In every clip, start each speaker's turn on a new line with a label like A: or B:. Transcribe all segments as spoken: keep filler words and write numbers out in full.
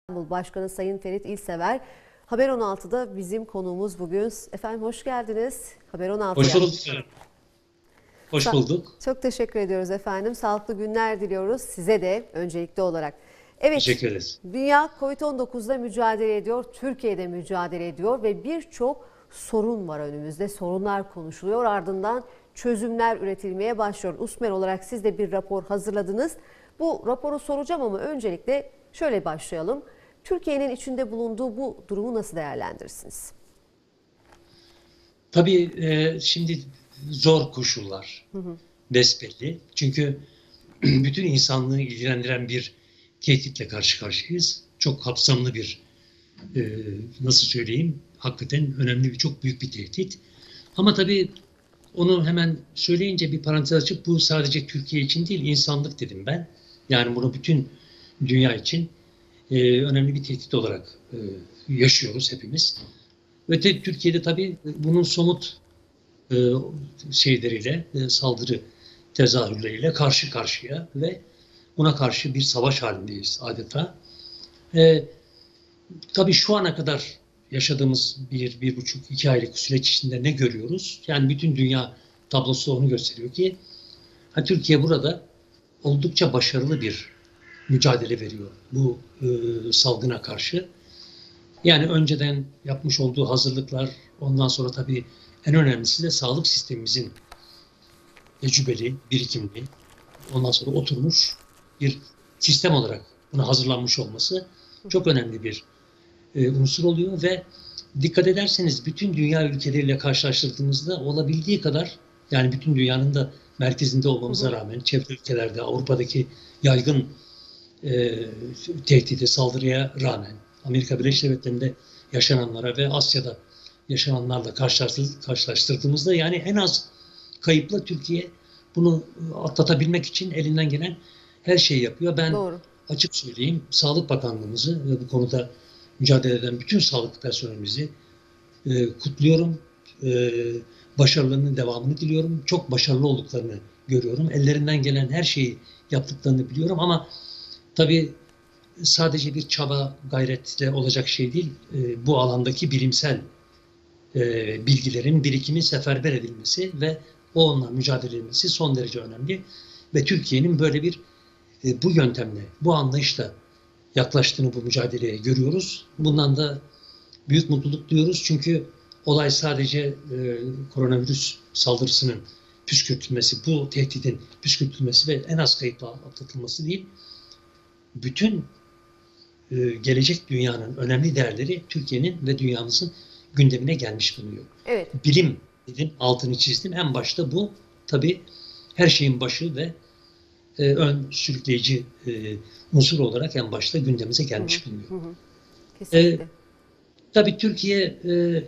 A: İstanbul Başkanı Sayın Ferit İlsever. Haber on altıda bizim konuğumuz bugün. Efendim hoş geldiniz Haber on altıya.
B: Hoş bulduk. Hoş
A: Sa-
B: bulduk.
A: Çok teşekkür ediyoruz efendim. Sağlıklı günler diliyoruz size de öncelikli olarak. Evet,
B: Teşekkür ederiz.
A: dünya kovid on dokuzla mücadele ediyor, Türkiye'de mücadele ediyor ve birçok sorun var önümüzde. Sorunlar konuşuluyor, ardından çözümler üretilmeye başlıyor. USMER olarak siz de bir rapor hazırladınız. Bu raporu soracağım ama öncelikle şöyle başlayalım. Türkiye'nin içinde bulunduğu bu durumu nasıl değerlendirirsiniz?
B: Tabii e, şimdi zor koşullar besbelli. Çünkü bütün insanlığı ilgilendiren bir tehditle karşı karşıyayız. Çok kapsamlı bir, e, nasıl söyleyeyim, hakikaten önemli bir, çok büyük bir tehdit. Ama tabii onu hemen söyleyince bir parantez açıp bu sadece Türkiye için değil, insanlık dedim ben. Yani bunu bütün dünya için e, önemli bir tehdit olarak e, yaşıyoruz hepimiz. Ve de Türkiye'de tabii bunun somut e, şeyleriyle, e, saldırı tezahürleriyle karşı karşıya ve buna karşı bir savaş halindeyiz adeta. E, tabii şu ana kadar yaşadığımız bir, bir buçuk, iki aylık süreç içinde ne görüyoruz? Yani bütün dünya tablosu onu gösteriyor ki ha, Türkiye burada oldukça başarılı bir mücadele veriyor bu e, salgına karşı. Yani önceden yapmış olduğu hazırlıklar, ondan sonra tabii en önemlisi de sağlık sistemimizin tecrübeli, birikimli, ondan sonra oturmuş bir sistem olarak buna hazırlanmış olması çok önemli bir e, unsur oluyor ve dikkat ederseniz bütün dünya ülkeleriyle karşılaştırdığımızda olabildiği kadar, yani bütün dünyanın da merkezinde olmamıza rağmen çevre ülkelerde, Avrupa'daki yaygın e, tehdide, saldırıya rağmen Amerika Birleşik Devletleri'nde yaşananlara ve Asya'da yaşananlarla karşılaştırdığımızda yani en az kayıpla Türkiye bunu atlatabilmek için elinden gelen her şeyi yapıyor. Ben
A: Doğru.
B: açık söyleyeyim, Sağlık Bakanlığımızı ve bu konuda mücadele eden bütün sağlık personelimizi e, kutluyorum. E, başarılarının devamını diliyorum. Çok başarılı olduklarını görüyorum. Ellerinden gelen her şeyi yaptıklarını biliyorum ama tabii sadece bir çaba, gayretle olacak şey değil. E, bu alandaki bilimsel e, bilgilerin birikimi seferber edilmesi ve onunla mücadele edilmesi son derece önemli. Ve Türkiye'nin böyle bir e, bu yöntemle, bu anlayışla yaklaştığını bu mücadeleye görüyoruz. Bundan da büyük mutluluk duyuyoruz. Çünkü olay sadece e, koronavirüs saldırısının püskürtülmesi, bu tehditin püskürtülmesi ve en az kayıpla atlatılması değil. Bütün e, gelecek dünyanın önemli değerleri Türkiye'nin ve dünyamızın gündemine gelmiş bulunuyor.
A: Evet.
B: Bilim dedim, altını çizdim. En başta bu tabii her şeyin başı ve e, ön sürükleyici e, unsur olarak en başta gündemimize gelmiş bulunuyor.
A: Hı hı.
B: E,
A: Kesinlikle.
B: tabii Türkiye e,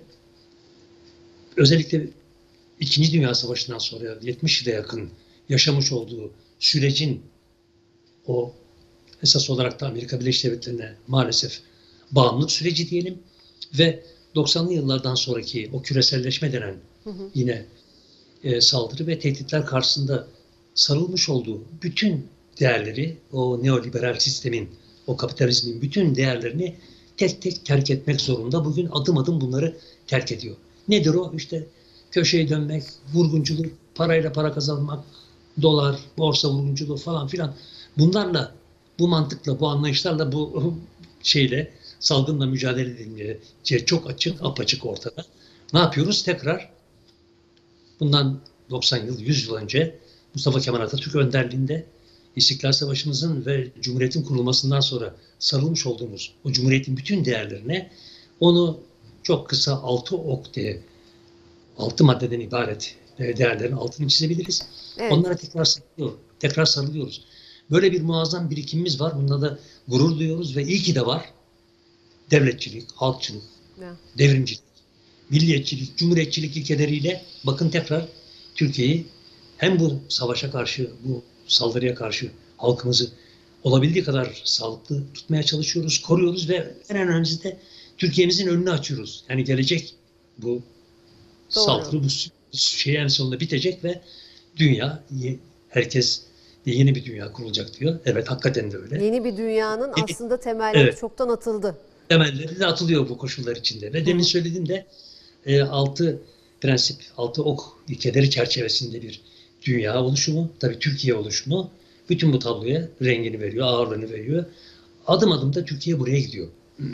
B: özellikle İkinci Dünya Savaşı'ndan sonra yetmiş yıla yakın yaşamış olduğu sürecin o esas olarak da Amerika Birleşik Devletleri'ne maalesef bağımlılık süreci diyelim ve doksanlı yıllardan sonraki o küreselleşme denen hı hı. yine e, saldırı ve tehditler karşısında sarılmış olduğu bütün değerleri, o neoliberal sistemin, o kapitalizmin bütün değerlerini tek tek terk etmek zorunda. Bugün adım adım bunları terk ediyor. Nedir o? İşte köşeye dönmek, vurgunculuk, parayla para kazanmak, dolar, borsa vurgunculuğu falan filan. Bunlarla, bu mantıkla, bu anlayışlarla, bu şeyle, salgınla mücadele edilmeye çok açık, apaçık ortada. Ne yapıyoruz? Tekrar bundan doksan yıl, yüz yıl önce Mustafa Kemal Atatürk önderliğinde İstiklal Savaşımızın ve Cumhuriyet'in kurulmasından sonra sarılmış olduğumuz o Cumhuriyet'in bütün değerlerine onu çok kısa altı ok diye, altı maddeden ibaret değerlerin altını çizebiliriz. Evet. Onlara tekrar sarılıyor, tekrar sarılıyoruz. Böyle bir muazzam birikimimiz var. Bununla da gurur duyuyoruz ve iyi ki de var. Devletçilik, halkçılık, yeah. devrimcilik, milliyetçilik, cumhuriyetçilik ilkeleriyle bakın tekrar Türkiye'yi hem bu savaşa karşı, bu saldırıya karşı halkımızı olabildiği kadar sağlıklı tutmaya çalışıyoruz, koruyoruz ve en önemlisi de Türkiye'mizin önünü açıyoruz. Yani gelecek bu saldırı, bu şey en sonunda bitecek ve dünya, herkes yeni bir dünya kurulacak diyor. Evet, hakikaten de öyle.
A: Yeni bir dünyanın
B: Yeni-
A: aslında temelleri
B: evet,
A: çoktan atıldı.
B: temelleri de atılıyor bu koşullar içinde. Ve
A: Hı
B: demin
A: hı.
B: söylediğim de e, altı prensip, altı ok ilkeleri çerçevesinde bir dünya oluşumu, tabii Türkiye oluşumu bütün bu tabloya rengini veriyor, ağırlığını veriyor. Adım adım da Türkiye buraya gidiyor.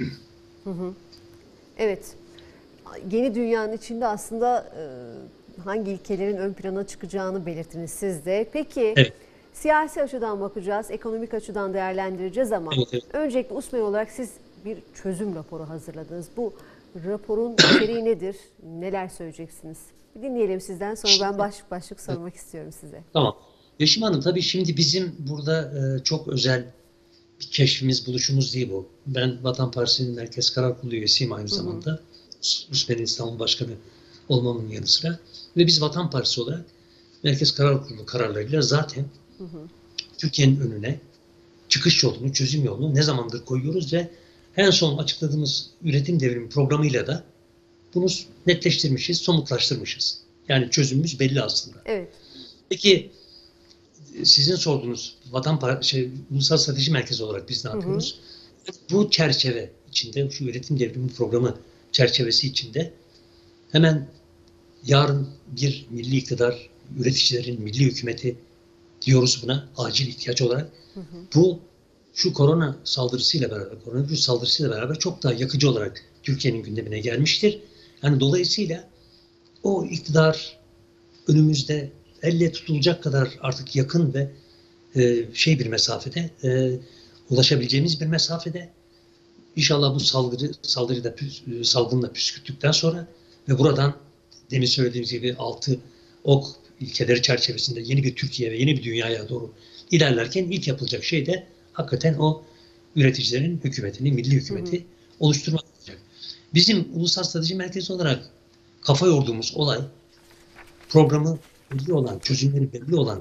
A: Evet. Yeni dünyanın içinde aslında e, hangi ilkelerin ön plana çıkacağını belirttiniz siz de. Peki
B: Evet.
A: siyasi açıdan bakacağız, ekonomik açıdan değerlendireceğiz ama
B: Evet, evet.
A: öncelikle Usmer olarak siz bir çözüm raporu hazırladınız. Bu raporun içeriği nedir? Neler söyleyeceksiniz? Bir dinleyelim sizden, sonra ben başlık başlık sormak istiyorum size.
B: Tamam. Yeşim Hanım, tabii şimdi bizim burada e, çok özel bir keşfimiz, buluşumuz değil bu. Ben Vatan Partisi'nin Merkez Karar Kurulu üyesiyim aynı zamanda. Usmer'in İstanbul Başkanı olmamın yanı sıra. Ve biz Vatan Partisi olarak Merkez Karar Kurulu kararlarıyla zaten
A: Hı hı.
B: Türkiye'nin önüne çıkış yolunu, çözüm yolunu ne zamandır koyuyoruz ve en son açıkladığımız üretim devrimi programıyla da bunu netleştirmişiz, somutlaştırmışız. Yani çözümümüz belli aslında.
A: Evet.
B: Peki sizin sorduğunuz Vatan Par- şey, Ulusal Strateji Merkezi olarak biz ne yapıyoruz? Hı hı. Bu çerçeve içinde, şu üretim devrimi programı çerçevesi içinde hemen yarın bir milli iktidar, üreticilerin milli hükümeti diyoruz buna, acil ihtiyaç olarak. Hı hı. Bu şu korona saldırısıyla beraber, koronavirüs saldırısıyla beraber çok daha yakıcı olarak Türkiye'nin gündemine gelmiştir. Yani dolayısıyla o iktidar önümüzde elle tutulacak kadar artık yakın ve e, şey bir mesafede, e, ulaşabileceğimiz bir mesafede. İnşallah bu saldırı saldırıyı da püs, salgını da püskürttükten sonra ve buradan demin söylediğimiz gibi altı ok ilkeleri çerçevesinde yeni bir Türkiye ve yeni bir dünyaya doğru ilerlerken ilk yapılacak şey de hakikaten o üreticilerin hükümetini, milli hükümeti hı hı. oluşturmak olacak. Bizim Ulusal Strateji Merkezi olarak kafa yorduğumuz olay, programı belli olan, çözümleri belli olan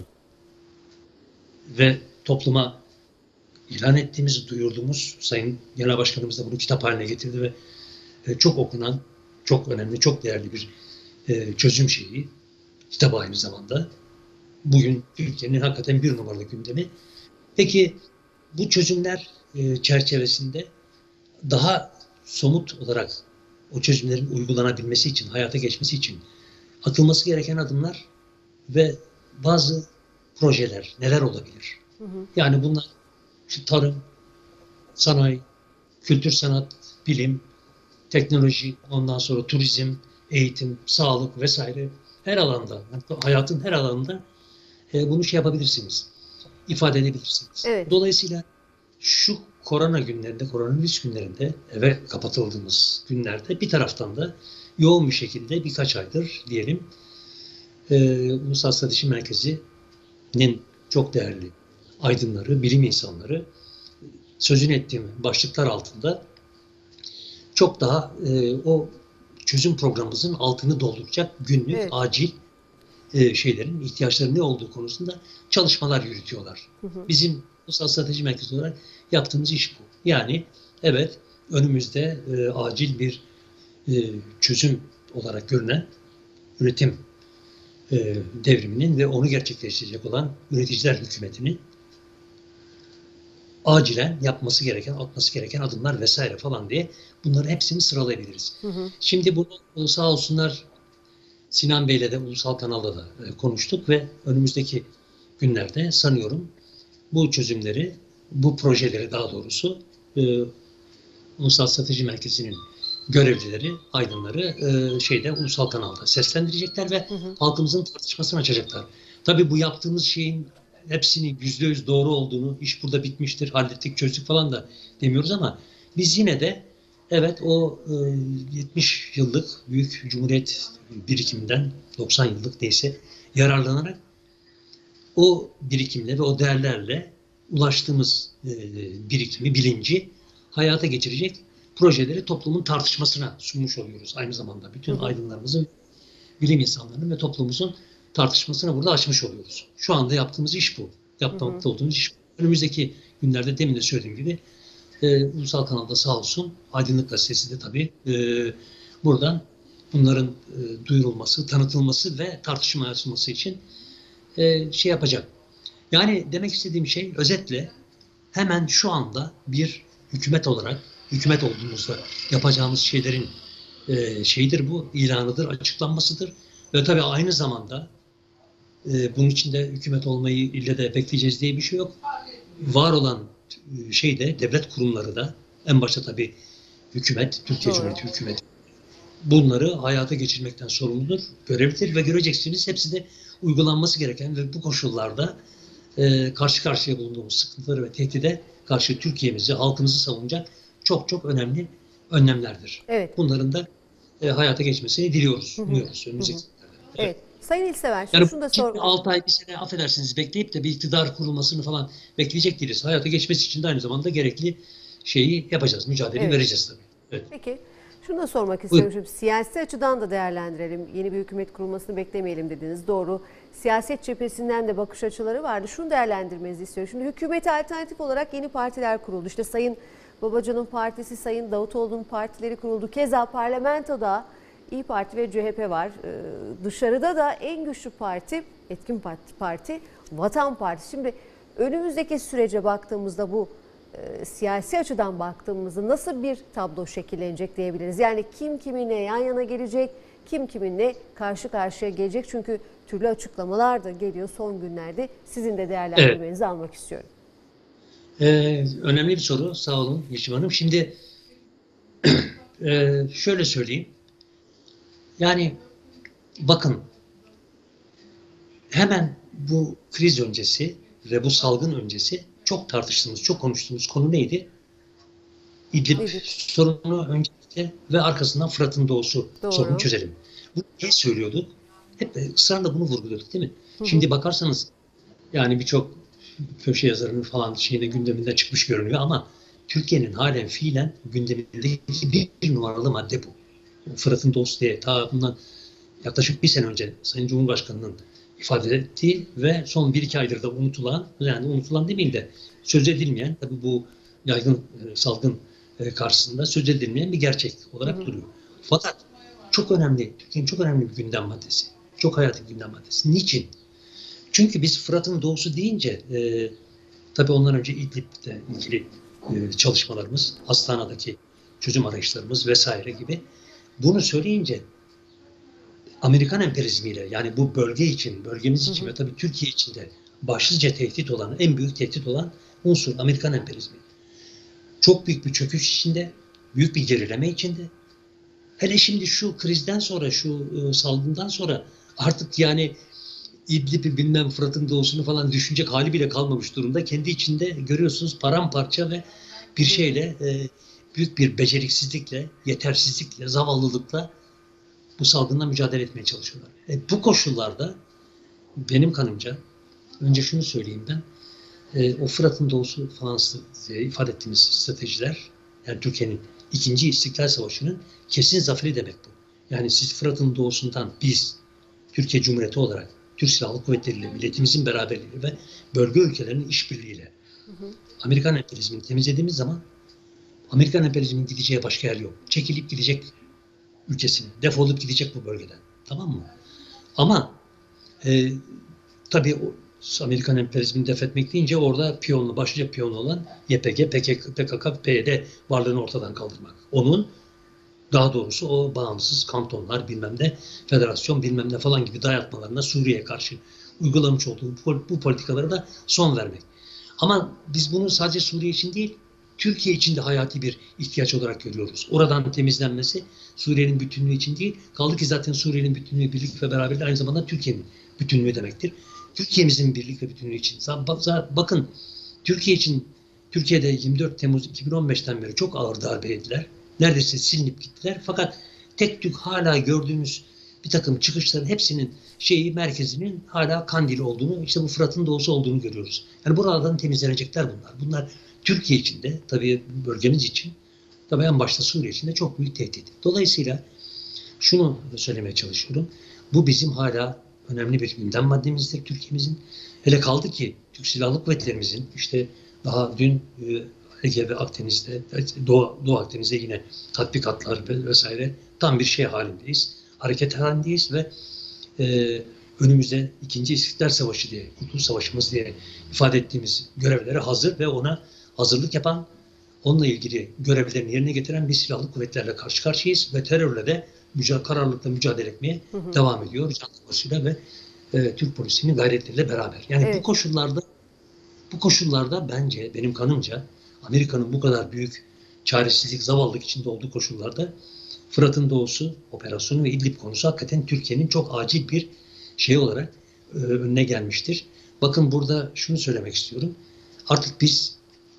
B: ve topluma ilan ettiğimiz, duyurduğumuz, Sayın Genel Başkanımız da bunu kitap haline getirdi ve çok okunan, çok önemli, çok değerli bir çözüm şeyi, kitap aynı zamanda. Bugün Türkiye'nin hakikaten bir numaralı gündemi. Peki bu çözümler çerçevesinde daha somut olarak o çözümlerin uygulanabilmesi için, hayata geçmesi için atılması gereken adımlar ve bazı projeler neler olabilir? Hı hı. Yani bunlar şu tarım, sanayi, kültür sanat, bilim, teknoloji, ondan sonra turizm, eğitim, sağlık vesaire her alanda, hayatın her alanında e, bunu şey yapabilirsiniz, ifade edebilirsiniz.
A: Evet.
B: Dolayısıyla şu korona günlerinde, koronavirüs günlerinde, eve kapatıldığımız günlerde bir taraftan da yoğun bir şekilde birkaç aydır diyelim e, Ulusal Strateji Merkezi'nin çok değerli aydınları, bilim insanları sözünü ettiğim başlıklar altında çok daha e, o çözüm programımızın altını dolduracak günlük, evet. acil e, şeylerin, ihtiyaçların ne olduğu konusunda çalışmalar yürütüyorlar. Hı hı. Bizim Ulusal Strateji Merkezi olarak yaptığımız iş bu. Yani evet, önümüzde e, acil bir e, çözüm olarak görünen üretim e, devriminin ve onu gerçekleştirecek olan üreticiler hükümetinin acilen yapması gereken, atması gereken adımlar vesaire falan diye bunların hepsini sıralayabiliriz. Hı hı. Şimdi bunu sağ olsunlar Sinan Bey'le de ulusal kanalda da e, konuştuk ve önümüzdeki günlerde sanıyorum bu çözümleri, bu projeleri daha doğrusu e, Ulusal Strateji Merkezi'nin görevlileri, aydınları e, şeyde ulusal kanalda seslendirecekler ve hı hı. halkımızın tartışmasını açacaklar. Tabii bu yaptığımız şeyin hepsinin yüzde yüz doğru olduğunu, iş burada bitmiştir, hallettik, çözdük falan da demiyoruz ama biz yine de evet o e, yetmiş yıllık büyük Cumhuriyet birikiminden doksan yıllık neyse yararlanarak o birikimle ve o değerlerle ulaştığımız e, birikimi, bilinci hayata geçirecek projeleri toplumun tartışmasına sunmuş oluyoruz. Aynı zamanda bütün hı hı. aydınlarımızın, bilim insanlarının ve toplumumuzun tartışmasına burada açmış oluyoruz. Şu anda yaptığımız iş bu. Yapmakta olduğumuz iş bu. Önümüzdeki günlerde demin de söylediğim gibi e, ulusal kanalda sağ olsun Aydınlık Gazetesi de tabii e, buradan bunların e, duyurulması, tanıtılması ve tartışmaya açılması için e, şey yapacak. Yani demek istediğim şey özetle hemen şu anda bir hükümet olarak, hükümet olduğumuzda yapacağımız şeylerin e, şeyidir bu, ilanıdır, açıklanmasıdır. Ve tabii aynı zamanda e, bunun içinde hükümet olmayı ille de bekleyeceğiz diye bir şey yok. Var olan e, şeyde, devlet kurumları da en başta tabii hükümet, Türkiye
A: Doğru.
B: Cumhuriyeti hükümeti bunları hayata geçirmekten sorumludur, görevlidir ve göreceksiniz hepsi de uygulanması gereken ve bu koşullarda e, karşı karşıya bulunduğumuz sıkıntıları ve tehdide karşı Türkiye'mizi, halkımızı savunacak çok çok önemli önlemlerdir.
A: Evet.
B: Bunların da e, hayata geçmesini diliyoruz, umuyoruz. Önümüzdeki senelerde.
A: Evet. Sayın İlsever,
B: Yani
A: şunu da
B: şimdi
A: sor.
B: altı ay, bir sene affedersiniz bekleyip de bir iktidar kurulmasını falan bekleyecek değiliz. Hayata geçmesi için de aynı zamanda gerekli şeyi yapacağız, mücadele
A: Evet.
B: vereceğiz tabii. Evet.
A: Peki. Şunu da sormak istiyorum. Şimdi siyasi açıdan da değerlendirelim. Yeni bir hükümet kurulmasını beklemeyelim dediniz. Doğru. Siyaset cephesinden de bakış açıları vardı. Şunu değerlendirmenizi istiyorum. Şimdi hükümete alternatif olarak yeni partiler kuruldu. İşte Sayın Babacan'ın partisi, Sayın Davutoğlu'nun partileri kuruldu. Keza parlamentoda İYİ Parti ve C H P var. Ee, dışarıda da en güçlü parti, etkin parti, parti Vatan Partisi. Şimdi önümüzdeki sürece baktığımızda bu e, siyasi açıdan baktığımızda nasıl bir tablo şekillenecek diyebiliriz. Yani kim kiminle yan yana gelecek, kim kiminle karşı karşıya gelecek. Çünkü türlü açıklamalar da geliyor son günlerde. Sizin de değerlendirmenizi evet. almak istiyorum.
B: Ee, önemli bir soru. Sağ olun Yeşim Hanım. Şimdi e, şöyle söyleyeyim. Yani bakın hemen bu kriz öncesi ve bu salgın öncesi çok tartıştığımız, çok konuştuğumuz konu neydi? İdlib
A: İdlib.
B: sorunu öncelikle ve arkasından Fırat'ın doğusu
A: Doğru.
B: sorunu çözelim. Bunu ne söylüyorduk? Hep ısrarla bunu vurguluyorduk değil mi?
A: Hı hı.
B: Şimdi bakarsanız yani birçok köşe yazarının falan şeyine gündeminde çıkmış görünüyor ama Türkiye'nin halen fiilen gündemindeki bir, bir numaralı madde bu. Fırat'ın doğusu diye ta bundan yaklaşık bir sene önce Sayın Cumhurbaşkanı'nın ifade ettiği ve son bir iki aydır da unutulan, yani unutulan demeyeyim de söz edilmeyen, tabii bu yaygın e, salgın e, karşısında söz edilmeyen bir gerçek olarak hı hı. duruyor. Fakat çok önemli, Türkiye'nin çok önemli bir gündem maddesi. Çok hayati bir gündem maddesi. Niçin? Çünkü biz Fırat'ın doğusu deyince e, tabii ondan önce İdlib'de ilgili e, çalışmalarımız, Hastana'daki çözüm arayışlarımız vesaire gibi bunu söyleyince Amerikan emperyalizmiyle yani bu bölge için, bölgemiz için hı hı. ve tabii Türkiye için de başlıca tehdit olan, en büyük tehdit olan unsur Amerikan emperyalizmi. Çok büyük bir çöküş içinde, büyük bir gerileme içinde. Hele şimdi şu krizden sonra, şu e, salgından sonra artık yani İdlib'i bilmem Fırat'ın doğusunu falan düşünecek hali bile kalmamış durumda. Kendi içinde görüyorsunuz paramparça ve bir şeyle e, büyük bir beceriksizlikle, yetersizlikle, zavallılıkla bu salgınla mücadele etmeye çalışıyorlar. E, bu koşullarda benim kanımca önce şunu söyleyeyim ben e, o Fırat'ın doğusu falan diye ifade ettiğimiz stratejiler yani Türkiye'nin ikinci İstiklal Savaşı'nın kesin zaferi demek bu. Yani siz Fırat'ın doğusundan biz Türkiye Cumhuriyeti olarak Türk Silahlı Kuvvetleri ile milletimizin beraberliğiyle ve bölge ülkelerinin işbirliğiyle hı hı. Amerikan emperyalizmini temizlediğimiz zaman Amerikan emperyalizminin gideceği başka yer yok. Çekilip gidecek ülkesine, defolup gidecek bu bölgeden. Tamam mı? Ama e, tabii o Amerikan emperyalizmini def etmek deyince orada piyonlu, başlıca piyonlu olan Y P G, P K K, P Y D varlığını ortadan kaldırmak. Onun daha doğrusu o bağımsız kantonlar bilmem ne, federasyon bilmem ne falan gibi dayatmalarına Suriye'ye karşı uygulamış olduğu bu politikalara da son vermek. Ama biz bunu sadece Suriye için değil, Türkiye için de hayati bir ihtiyaç olarak görüyoruz. Oradan temizlenmesi Suriye'nin bütünlüğü için değil, kaldı ki zaten Suriye'nin bütünlüğü, birlik ve beraberliği aynı zamanda Türkiye'nin bütünlüğü demektir. Türkiye'mizin birlik ve bütünlüğü için. Bakın Türkiye için, Türkiye'de yirmi dört Temmuz iki bin on beşten beri çok ağır darbe yediler. Neredeyse silinip gittiler. Fakat tek tük hala gördüğümüz bir takım çıkışların hepsinin şeyi, merkezinin hala Kandil olduğunu, işte bu Fırat'ın doğusu olduğunu görüyoruz. Yani buralardan temizlenecekler bunlar. Bunlar Türkiye için de, tabii bölgemiz için, tabii en başta Suriye için de çok büyük tehdit. Dolayısıyla şunu söylemeye çalışıyorum. Bu bizim hala önemli bir gündem maddemizdir Türkiye'mizin. Hele kaldı ki Türk Silahlı Kuvvetlerimizin işte daha dün Ege ve Akdeniz'de, Doğu, Doğu Akdeniz'de yine tatbikatlar vesaire tam bir şey halindeyiz. Hareket halindeyiz ve e, önümüzde ikinci İstiklal Savaşı diye, Kurtuluş Savaşımız diye ifade ettiğimiz görevlere hazır ve ona hazırlık yapan, onunla ilgili görevlerini yerine getiren bir silahlı kuvvetlerle karşı karşıyayız ve terörle de mücadele, kararlılıkla mücadele etmeye hı hı. devam ediyor. Jandarmasıyla ve e, Türk polisinin gayretleriyle beraber. Yani evet. bu koşullarda bu koşullarda bence, benim kanımca, Amerika'nın bu kadar büyük çaresizlik, zavallılık içinde olduğu koşullarda Fırat'ın doğusu operasyonu ve İdlib konusu hakikaten Türkiye'nin çok acil bir şey olarak e, önüne gelmiştir. Bakın burada şunu söylemek istiyorum. Artık biz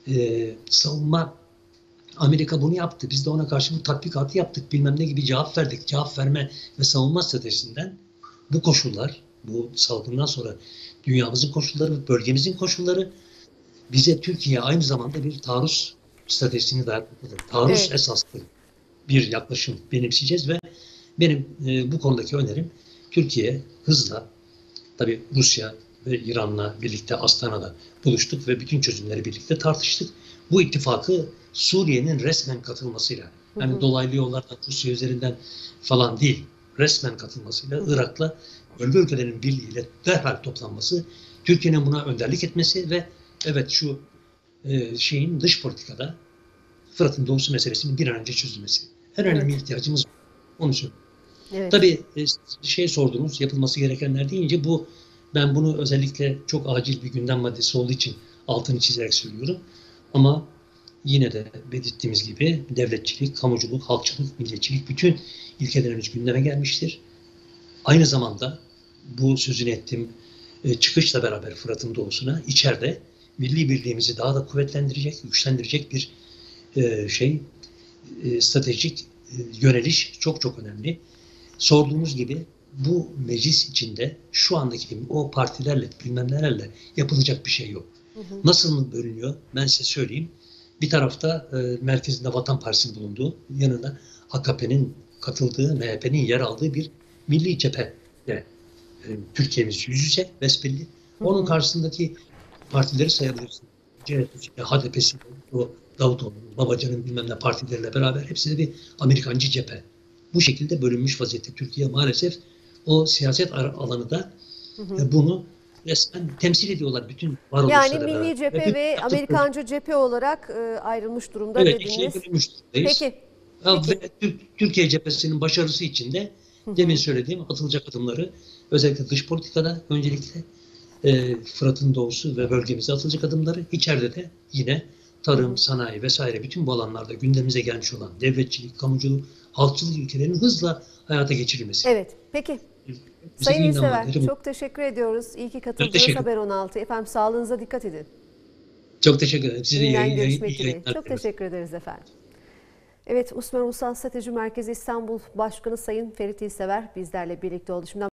B: e, savunma, Amerika bunu yaptı. Biz de ona karşı bu tatbikatı yaptık. Bilmem ne gibi cevap verdik. Cevap verme ve savunma stratejisinden bu koşullar, bu salgından sonra dünyamızın koşulları, bölgemizin koşulları bize Türkiye aynı zamanda bir taarruz stratejisini dayatmaktadır. Taarruz evet. esaslı bir yaklaşım benimseyeceğiz ve benim e, bu konudaki önerim Türkiye hızla, tabii Rusya ve İran'la birlikte Astana'da buluştuk ve bütün çözümleri birlikte tartıştık. Bu ittifakı Suriye'nin resmen katılmasıyla, yani hı hı. dolaylı yollardan Rusya üzerinden falan değil, resmen katılmasıyla, hı hı. Irak'la bölge ülkelerinin birliğiyle derhal toplanması, Türkiye'nin buna önderlik etmesi ve evet şu e, şeyin dış politikada Fırat'ın doğusu meselesinin bir an önce çözülmesi. En önemli evet. ihtiyacımız onu söylüyorum. Evet. Tabii şey sordunuz, yapılması gerekenler deyince bu, ben bunu özellikle çok acil bir gündem maddesi olduğu için altını çizerek söylüyorum. Ama yine de belirttiğimiz gibi devletçilik, kamuculuk, halkçılık, milliyetçilik bütün ilkelerimiz gündeme gelmiştir. Aynı zamanda bu sözünü ettiğim çıkışla beraber Fırat'ın doğusuna içeride milli birliğimizi daha da kuvvetlendirecek, güçlendirecek bir şey, stratejik yöneliş çok çok önemli. Sorduğunuz gibi bu meclis içinde şu andaki o partilerle, bilmem nelerle yapılacak bir şey yok. Hı hı. Nasıl mı bölünüyor? Ben size söyleyeyim. Bir tarafta e, merkezinde Vatan Partisi'nin bulunduğu, yanında A K P'nin katıldığı, M H P'nin yer aldığı bir milli cephe ile e, Türkiye'miz yüz yüze, besbelli. Onun hı hı. karşısındaki partileri sayabilirsiniz. C H P'si, H D P'si, o Davutoğlu, Babacan'ın bilmem ne partileriyle beraber hepsi de bir Amerikancı cephe. Bu şekilde bölünmüş vaziyette Türkiye maalesef o siyaset alanı da hı hı. bunu resmen temsil ediyorlar bütün varoluşlara
A: Yani
B: beraber.
A: milli cephe ve, ve Amerikancı cephe olarak e, ayrılmış durumda
B: evet,
A: dediniz.
B: Evet, ikiye bölünmüş durumdayız.
A: Peki.
B: Ya,
A: Peki.
B: Ve Türkiye cephesinin başarısı için de demin söylediğim atılacak adımları, özellikle dış politikada öncelikle e, Fırat'ın doğusu ve bölgemize atılacak adımları, içeride de yine tarım, sanayi vesaire bütün bu alanlarda gündemimize gelmiş olan devletçilik, kamuculuk, halkçılık ülkelerinin hızla hayata geçirilmesi.
A: Evet, peki.
B: Bize
A: Sayın İlsever, çok teşekkür ediyoruz. İyi ki katıldınız Haber on altı. Efendim sağlığınıza dikkat edin.
B: Çok teşekkür ederim. Size
A: Yeniden
B: iyi,
A: görüşmek
B: iyi, iyi
A: dileğiyle. Çok teşekkür ederiz efendim. Evet, Usmer Ulusal Strateji Merkezi İstanbul Başkanı Sayın Ferit İlsever bizlerle birlikte oldu. Şimdi